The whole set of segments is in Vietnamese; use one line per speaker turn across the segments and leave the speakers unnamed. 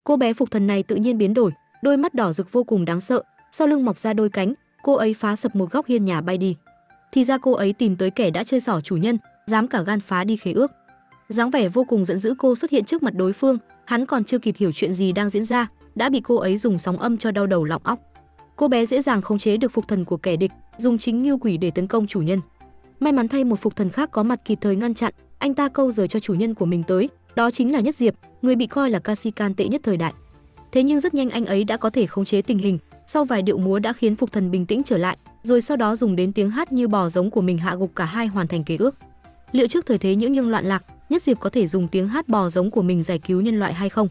Cô bé phục thần này tự nhiên biến đổi, đôi mắt đỏ rực vô cùng đáng sợ, sau lưng mọc ra đôi cánh, cô ấy phá sập một góc hiên nhà bay đi. Thì ra cô ấy tìm tới kẻ đã chơi xỏ chủ nhân, dám cả gan phá đi khế ước. Dáng vẻ vô cùng giận dữ cô xuất hiện trước mặt đối phương, hắn còn chưa kịp hiểu chuyện gì đang diễn ra, đã bị cô ấy dùng sóng âm cho đau đầu lọng óc. Cô bé dễ dàng khống chế được phục thần của kẻ địch, dùng chính ngưu quỷ để tấn công chủ nhân. May mắn thay một phục thần khác có mặt kịp thời ngăn chặn, anh ta câu giờ cho chủ nhân của mình tới, đó chính là Nhất Diệp, người bị coi là Kashikan tệ nhất thời đại. Thế nhưng rất nhanh anh ấy đã có thể khống chế tình hình, sau vài điệu múa đã khiến phục thần bình tĩnh trở lại, rồi sau đó dùng đến tiếng hát như bò giống của mình hạ gục cả hai, hoàn thành kế ước. Liệu trước thời thế những nhưng loạn lạc, Nhất Diệp có thể dùng tiếng hát bò giống của mình giải cứu nhân loại hay không?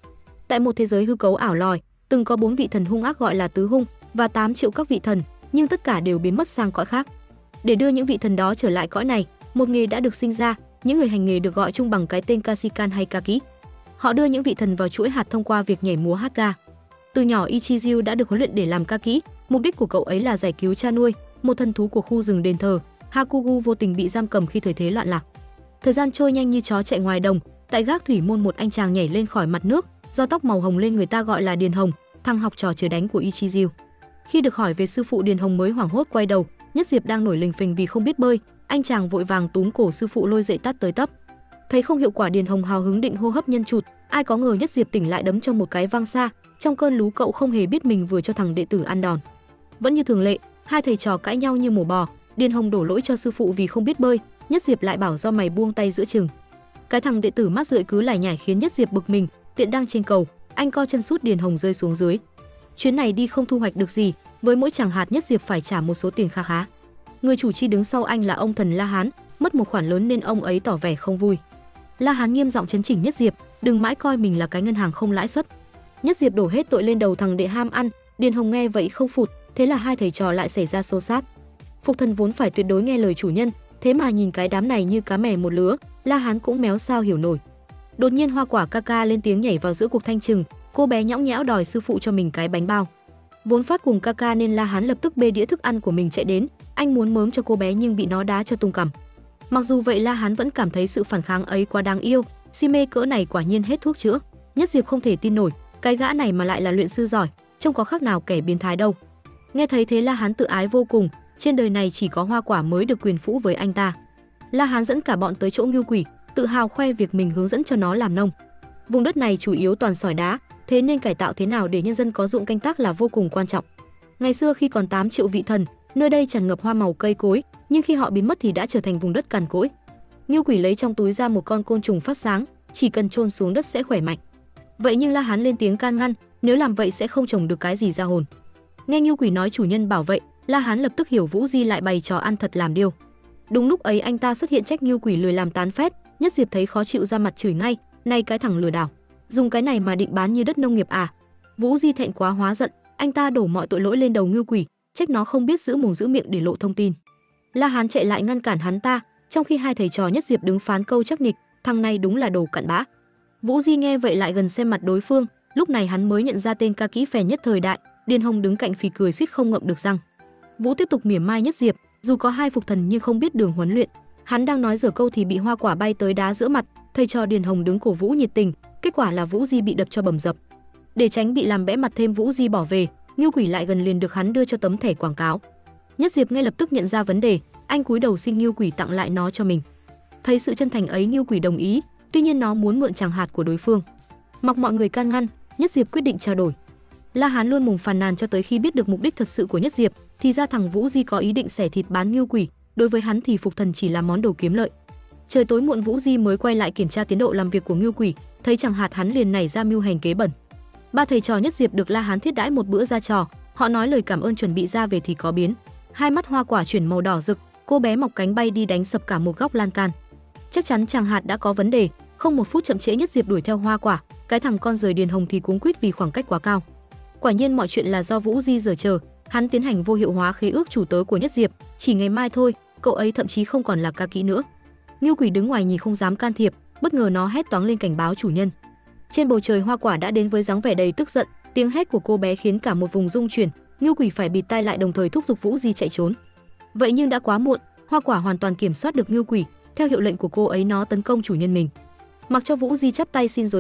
Tại một thế giới hư cấu ảo lòi, từng có 4 vị thần hung ác gọi là Tứ Hung và 8 triệu các vị thần, nhưng tất cả đều biến mất sang cõi khác. Để đưa những vị thần đó trở lại cõi này, một nghề đã được sinh ra, những người hành nghề được gọi chung bằng cái tên Kashikan hay Kaki. Họ đưa những vị thần vào chuỗi hạt thông qua việc nhảy múa hát ga. Từ nhỏ Ichizu đã được huấn luyện để làm Kaki, mục đích của cậu ấy là giải cứu cha nuôi, một thần thú của khu rừng đền thờ. Hakugu vô tình bị giam cầm khi thời thế loạn lạc. Thời gian trôi nhanh như chó chạy ngoài đồng, tại gác thủy môn một anh chàng nhảy lên khỏi mặt nước, do tóc màu hồng lên người ta gọi là Điền Hồng, thằng học trò chớ đánh của Ichizu. Khi được hỏi về sư phụ, Điền Hồng mới hoảng hốt quay đầu, Nhất Diệp đang nổi lình phình vì không biết bơi, anh chàng vội vàng túm cổ sư phụ lôi dậy tát tới tấp. Thấy không hiệu quả, Điền Hồng hào hứng định hô hấp nhân chụt, ai có ngờ Nhất Diệp tỉnh lại đấm cho một cái văng xa, trong cơn lú cậu không hề biết mình vừa cho thằng đệ tử ăn đòn. Vẫn như thường lệ, hai thầy trò cãi nhau như mổ bò, Điền Hồng đổ lỗi cho sư phụ vì không biết bơi, Nhất Diệp lại bảo do mày buông tay giữa chừng. Cái thằng đệ tử mát rượi cứ lải nhải khiến Nhất Diệp bực mình, tiện đang trên cầu, anh co chân sút Điền Hồng rơi xuống dưới. Chuyến này đi không thu hoạch được gì, với mỗi chàng hạt Nhất Diệp phải trả một số tiền kha khá. Người chủ chi đứng sau anh là ông thần La Hán, mất một khoản lớn nên ông ấy tỏ vẻ không vui. La Hán nghiêm giọng chấn chỉnh Nhất Diệp, đừng mãi coi mình là cái ngân hàng không lãi suất. Nhất Diệp đổ hết tội lên đầu thằng đệ ham ăn, Điền Hồng nghe vậy không phụt, thế là hai thầy trò lại xảy ra xô xát. Phục thần vốn phải tuyệt đối nghe lời chủ nhân, thế mà nhìn cái đám này như cá mè một lứa, La Hán cũng méo sao hiểu nổi. Đột nhiên Hoa Quả Kaka lên tiếng nhảy vào giữa cuộc thanh trừng, cô bé nhõng nhẽo đòi sư phụ cho mình cái bánh bao. Vốn phát cùng Kaka nên La Hán lập tức bê đĩa thức ăn của mình chạy đến, anh muốn mớm cho cô bé nhưng bị nó đá cho tung cằm. Mặc dù vậy La Hán vẫn cảm thấy sự phản kháng ấy quá đáng yêu, si mê cỡ này quả nhiên hết thuốc chữa. Nhất Diệp không thể tin nổi, cái gã này mà lại là luyện sư giỏi, trông có khác nào kẻ biến thái đâu. Nghe thấy thế La Hán tự ái vô cùng, trên đời này chỉ có Hoa Quả mới được quyền phũ với anh ta. La Hán dẫn cả bọn tới chỗ ngưu quỷ, tự hào khoe việc mình hướng dẫn cho nó làm nông. Vùng đất này chủ yếu toàn sỏi đá, thế nên cải tạo thế nào để nhân dân có ruộng canh tác là vô cùng quan trọng. Ngày xưa khi còn 8 triệu vị thần, nơi đây tràn ngập hoa màu cây cối, nhưng khi họ biến mất thì đã trở thành vùng đất cằn cỗi. Ngưu quỷ lấy trong túi ra một con côn trùng phát sáng, chỉ cần chôn xuống đất sẽ khỏe mạnh. Vậy nhưng La Hán lên tiếng can ngăn, nếu làm vậy sẽ không trồng được cái gì ra hồn. Nghe Ngưu quỷ nói chủ nhân bảo vậy, La Hán lập tức hiểu Vũ Di lại bày trò ăn thật làm điêu. Đúng lúc ấy anh ta xuất hiện trách Ngưu quỷ lười làm tán phét, Nhất Diệp thấy khó chịu ra mặt chửi ngay, này cái thằng lừa đảo, dùng cái này mà định bán như đất nông nghiệp à? Vũ Di thẹn quá hóa giận, anh ta đổ mọi tội lỗi lên đầu Ngưu quỷ, trách nó không biết giữ mồm giữ miệng để lộ thông tin. La Hán chạy lại ngăn cản hắn ta, trong khi hai thầy trò Nhất Diệp đứng phán câu chắc nịch, thằng này đúng là đồ cặn bã. Vũ Di nghe vậy lại gần xem mặt đối phương, lúc này hắn mới nhận ra tên ca kỹ phèn nhất thời đại, Điền Hồng đứng cạnh phì cười suýt không ngậm được răng. Vũ tiếp tục mỉa mai Nhất Diệp, dù có hai phục thần nhưng không biết đường huấn luyện. Hắn đang nói dở câu thì bị Hoa Quả bay tới đá giữa mặt, thầy trò Điền Hồng đứng cổ vũ nhiệt tình, kết quả là Vũ Di bị đập cho bầm dập. Để tránh bị làm bẽ mặt thêm, Vũ Di bỏ về, Ngưu quỷ lại gần liền được hắn đưa cho tấm thẻ quảng cáo. Nhất Diệp ngay lập tức nhận ra vấn đề, anh cúi đầu xin Ngưu quỷ tặng lại nó cho mình. Thấy sự chân thành ấy, Ngưu quỷ đồng ý, tuy nhiên nó muốn mượn tràng hạt của đối phương. Mặc mọi người can ngăn, Nhất Diệp quyết định trao đổi. La Hán luôn mồm phàn nàn cho tới khi biết được mục đích thật sự của Nhất Diệp, thì ra thằng Vũ Di có ý định xẻ thịt bán Ngưu quỷ, đối với hắn thì phục thần chỉ là món đồ kiếm lợi. Trời tối muộn, Vũ Di mới quay lại kiểm tra tiến độ làm việc của Ngưu quỷ, thấy chẳng hạt hắn liền nảy ra mưu hành kế bẩn. Ba thầy trò Nhất Diệp được La Hán thiết đãi một bữa ra trò, họ nói lời cảm ơn chuẩn bị ra về thì có biến. Hai mắt Hoa Quả chuyển màu đỏ rực, cô bé mọc cánh bay đi đánh sập cả một góc lan can. Chắc chắn chàng hạt đã có vấn đề, không một phút chậm trễ Nhất Diệp đuổi theo Hoa Quả, cái thằng con rời Điền Hồng thì cuống quýt vì khoảng cách quá cao. Quả nhiên mọi chuyện là do Vũ Di giở chờ, hắn tiến hành vô hiệu hóa khế ước chủ tớ của Nhất Diệp, chỉ ngày mai thôi, cậu ấy thậm chí không còn là ca kỹ nữa. Ngưu quỷ đứng ngoài nhìn không dám can thiệp, bất ngờ nó hét toáng lên cảnh báo chủ nhân. Trên bầu trời Hoa Quả đã đến với dáng vẻ đầy tức giận, tiếng hét của cô bé khiến cả một vùng rung chuyển, Ngưu quỷ phải bịt tai lại đồng thời thúc giục Vũ Di chạy trốn. Vậy nhưng đã quá muộn, Hoa Quả hoàn toàn kiểm soát được Ngưu quỷ, theo hiệu lệnh của cô ấy nó tấn công chủ nhân mình. Mặc cho Vũ Di chắp tay xin rối rít,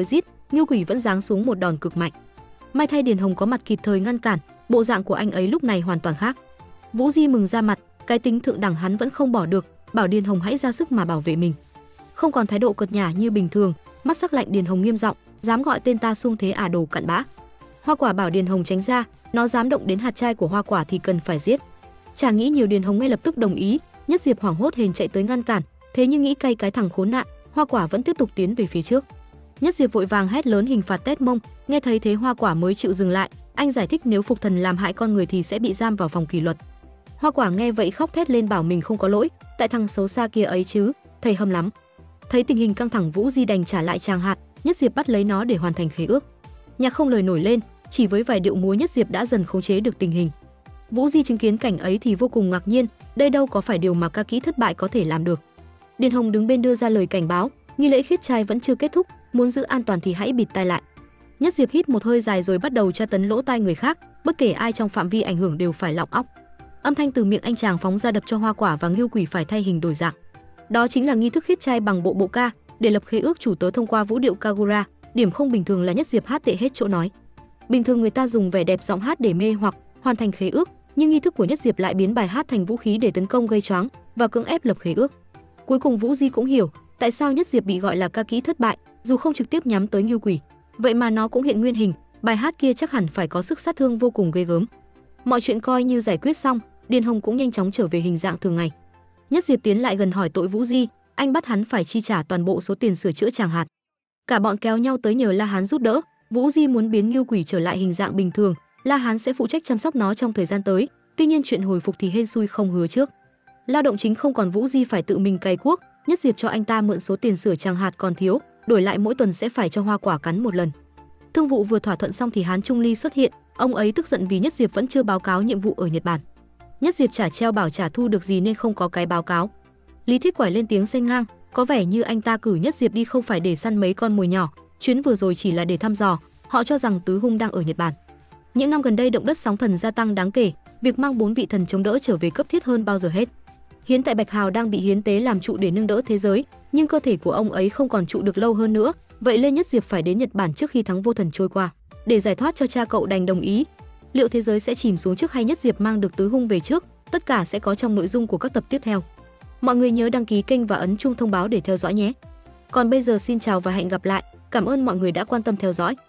Ngưu Quỷ vẫn giáng xuống một đòn cực mạnh. May thay Điền Hồng có mặt kịp thời ngăn cản, bộ dạng của anh ấy lúc này hoàn toàn khác. Vũ Di mừng ra mặt, cái tính thượng đẳng hắn vẫn không bỏ được, bảo Điền Hồng hãy ra sức mà bảo vệ mình. Không còn thái độ cợt nhả như bình thường, mắt sắc lạnh Điền Hồng nghiêm giọng, dám gọi tên ta xung thế đồ cặn bã. Hoa Quả bảo Điền Hồng tránh ra, nó dám động đến hạt trai của Hoa Quả thì cần phải giết. Chả nghĩ nhiều, Điền Hồng ngay lập tức đồng ý. Nhất Diệp hoảng hốt hền chạy tới ngăn cản, thế nhưng nghĩ cay cái thằng khốn nạn, Hoa Quả vẫn tiếp tục tiến về phía trước. Nhất Diệp vội vàng hét lớn hình phạt tét mông, nghe thấy thế Hoa Quả mới chịu dừng lại. Anh giải thích nếu phục thần làm hại con người thì sẽ bị giam vào phòng kỷ luật. Hoa Quả nghe vậy khóc thét lên bảo mình không có lỗi, tại thằng xấu xa kia ấy chứ, thầy hâm lắm. Thấy tình hình căng thẳng, Vũ Di đành trả lại tràng hạt, Nhất Diệp bắt lấy nó để hoàn thành khế ước. Nhạc không lời nổi lên, chỉ với vài điệu múa Nhất Diệp đã dần khống chế được tình hình. Vũ Di chứng kiến cảnh ấy thì vô cùng ngạc nhiên, đây đâu có phải điều mà ca kỹ thất bại có thể làm được. Điền Hồng đứng bên đưa ra lời cảnh báo, nghi lễ khiết trai vẫn chưa kết thúc, muốn giữ an toàn thì hãy bịt tai lại. Nhất Diệp hít một hơi dài rồi bắt đầu tra tấn lỗ tai người khác, bất kể ai trong phạm vi ảnh hưởng đều phải lọng óc. Âm thanh từ miệng anh chàng phóng ra đập cho Hoa Quả và Ngưu Quỷ phải thay hình đổi dạng. Đó chính là nghi thức khiết trai bằng bộ ca, để lập khế ước chủ tớ thông qua vũ điệu Kagura. Điểm không bình thường là Nhất Diệp hát tệ hết chỗ nói. Bình thường người ta dùng vẻ đẹp giọng hát để mê hoặc hoàn thành khế ước, nhưng nghi thức của Nhất Diệp lại biến bài hát thành vũ khí để tấn công gây choáng và cưỡng ép lập khế ước. Cuối cùng Vũ Di cũng hiểu tại sao Nhất Diệp bị gọi là ca kỹ thất bại, dù không trực tiếp nhắm tới Ngưu Quỷ, vậy mà nó cũng hiện nguyên hình, bài hát kia chắc hẳn phải có sức sát thương vô cùng ghê gớm. Mọi chuyện coi như giải quyết xong, Điền Hồng cũng nhanh chóng trở về hình dạng thường ngày. Nhất Diệp tiến lại gần hỏi tội Vũ Di, anh bắt hắn phải chi trả toàn bộ số tiền sửa chữa tràng hạt. Cả bọn kéo nhau tới nhờ La Hán giúp đỡ. Vũ Di muốn biến Ngưu Quỷ trở lại hình dạng bình thường, La Hán sẽ phụ trách chăm sóc nó trong thời gian tới. Tuy nhiên chuyện hồi phục thì hên xui không hứa trước. Lao động chính không còn, Vũ Di phải tự mình cày cuốc. Nhất Diệp cho anh ta mượn số tiền sửa tràng hạt còn thiếu, đổi lại mỗi tuần sẽ phải cho Hoa Quả cắn một lần. Thương vụ vừa thỏa thuận xong thì Hán Trung Ly xuất hiện, ông ấy tức giận vì Nhất Diệp vẫn chưa báo cáo nhiệm vụ ở Nhật Bản. Nhất Diệp chả treo bảo chả thu được gì nên không có cái báo cáo. Lý Thiết Quải lên tiếng xen ngang, có vẻ như anh ta cử Nhất Diệp đi không phải để săn mấy con mồi nhỏ, chuyến vừa rồi chỉ là để thăm dò. Họ cho rằng Tứ Hung đang ở Nhật Bản. Những năm gần đây động đất sóng thần gia tăng đáng kể, việc mang 4 vị thần chống đỡ trở về cấp thiết hơn bao giờ hết. Hiến tại Bạch Hào đang bị hiến tế làm trụ để nâng đỡ thế giới, nhưng cơ thể của ông ấy không còn trụ được lâu hơn nữa, vậy Lê Nhất Diệp phải đến Nhật Bản trước khi thắng vô thần trôi qua. Để giải thoát cho cha cậu đành đồng ý. Liệu thế giới sẽ chìm xuống trước hay Nhất Diệp mang được Tứ Hung về trước? Tất cả sẽ có trong nội dung của các tập tiếp theo. Mọi người nhớ đăng ký kênh và ấn chuông thông báo để theo dõi nhé. Còn bây giờ xin chào và hẹn gặp lại. Cảm ơn mọi người đã quan tâm theo dõi.